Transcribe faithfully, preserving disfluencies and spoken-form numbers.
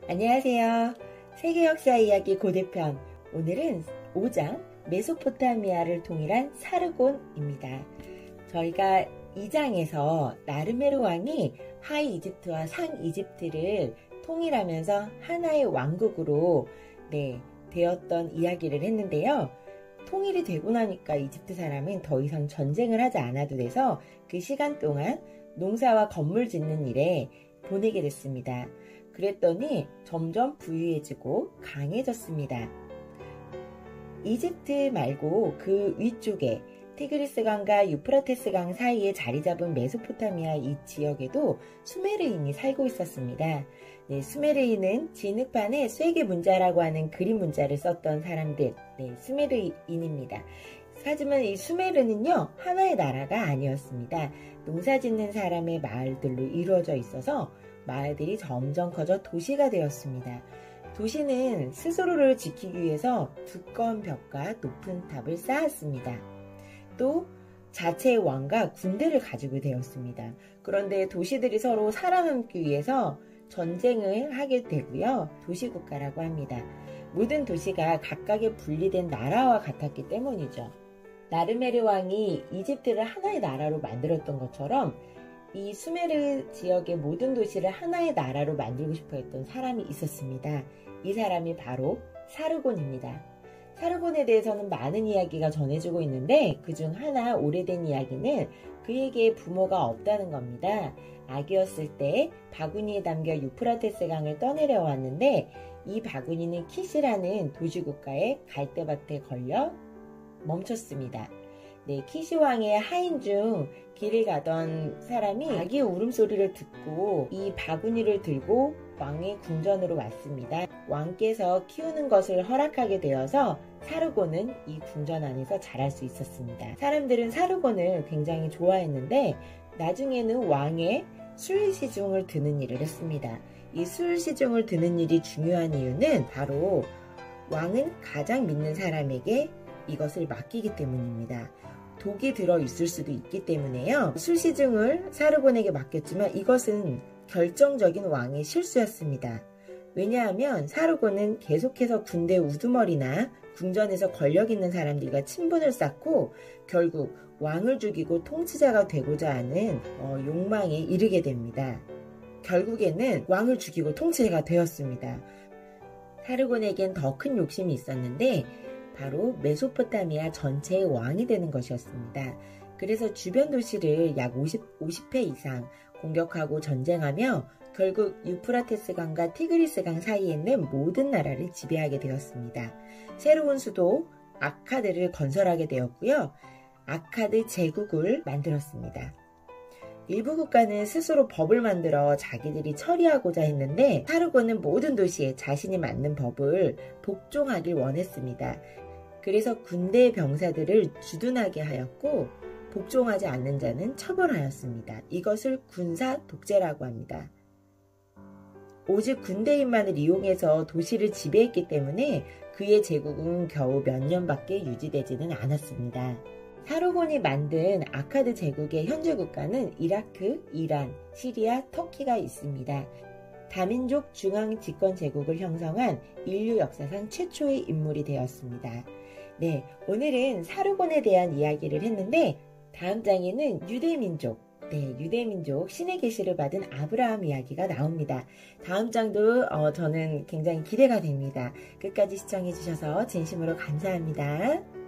안녕하세요. 세계 역사 이야기 고대편. 오늘은 오 장 메소포타미아를 통일한 사르곤입니다. 저희가 이 장에서 나르메르 왕이 하이 이집트와 상 이집트를 통일하면서 하나의 왕국으로 네, 되었던 이야기를 했는데요. 통일이 되고 나니까 이집트 사람은 더 이상 전쟁을 하지 않아도 돼서 그 시간 동안 농사와 건물 짓는 일에 보내게 됐습니다. 그랬더니 점점 부유해지고 강해졌습니다. 이집트 말고 그 위쪽에 티그리스강과 유프라테스강 사이에 자리 잡은 메소포타미아 이 지역에도 수메르인이 살고 있었습니다. 네, 수메르인은 진흙판에 쇠계 문자라고 하는 그림 문자를 썼던 사람들, 네, 수메르인입니다. 하지만 이 수메르는요, 하나의 나라가 아니었습니다. 농사 짓는 사람의 마을들로 이루어져 있어서 마을들이 점점 커져 도시가 되었습니다. 도시는 스스로를 지키기 위해서 두꺼운 벽과 높은 탑을 쌓았습니다. 또 자체의 왕과 군대를 가지고 되었습니다. 그런데 도시들이 서로 살아남기 위해서 전쟁을 하게 되고요. 도시국가라고 합니다. 모든 도시가 각각의 분리된 나라와 같았기 때문이죠. 나르메르 왕이 이집트를 하나의 나라로 만들었던 것처럼 이 수메르 지역의 모든 도시를 하나의 나라로 만들고 싶어 했던 사람이 있었습니다. 이 사람이 바로 사르곤입니다. 사르곤에 대해서는 많은 이야기가 전해지고 있는데 그중 하나 오래된 이야기는 그에게 부모가 없다는 겁니다. 아기였을 때 바구니에 담겨 유프라테스 강을 떠내려 왔는데 이 바구니는 키시라는 도시국가의 갈대밭에 걸려 멈췄습니다. 네, 키시 왕의 하인 중 길을 가던 사람이 아기의 울음소리를 듣고 이 바구니를 들고 왕의 궁전으로 왔습니다. 왕께서 키우는 것을 허락하게 되어서 사르곤은 이 궁전 안에서 자랄 수 있었습니다. 사람들은 사르곤을 굉장히 좋아했는데 나중에는 왕의 술시중을 드는 일을 했습니다. 이 술시중을 드는 일이 중요한 이유는 바로 왕은 가장 믿는 사람에게 이것을 맡기기 때문입니다. 독이 들어있을 수도 있기 때문에요. 술시중을 사르곤에게 맡겼지만 이것은 결정적인 왕의 실수였습니다. 왜냐하면 사르곤은 계속해서 군대 우두머리나 궁전에서 권력 있는 사람들과 친분을 쌓고 결국 왕을 죽이고 통치자가 되고자 하는 어, 욕망에 이르게 됩니다. 결국에는 왕을 죽이고 통치자가 되었습니다. 사르곤에겐 더 큰 욕심이 있었는데 바로 메소포타미아 전체의 왕이 되는 것이었습니다. 그래서 주변 도시를 약 오십, 오십 회 이상 공격하고 전쟁하며 결국 유프라테스 강과 티그리스 강 사이에 있는 모든 나라를 지배하게 되었습니다. 새로운 수도 아카드를 건설하게 되었고요. 아카드 제국을 만들었습니다. 일부 국가는 스스로 법을 만들어 자기들이 처리하고자 했는데 사르곤은 모든 도시에 자신이 맞는 법을 복종하길 원했습니다. 그래서 군대 병사들을 주둔하게 하였고 복종하지 않는 자는 처벌하였습니다. 이것을 군사 독재라고 합니다. 오직 군대인만을 이용해서 도시를 지배했기 때문에 그의 제국은 겨우 몇 년밖에 유지되지는 않았습니다. 사르곤이 만든 아카드 제국의 현재 국가는 이라크, 이란, 시리아, 터키가 있습니다. 다민족 중앙 집권 제국을 형성한 인류 역사상 최초의 인물이 되었습니다. 네, 오늘은 사르곤에 대한 이야기를 했는데 다음 장에는 유대민족, 네, 유대민족 신의 계시를 받은 아브라함 이야기가 나옵니다. 다음 장도 어, 저는 굉장히 기대가 됩니다. 끝까지 시청해주셔서 진심으로 감사합니다.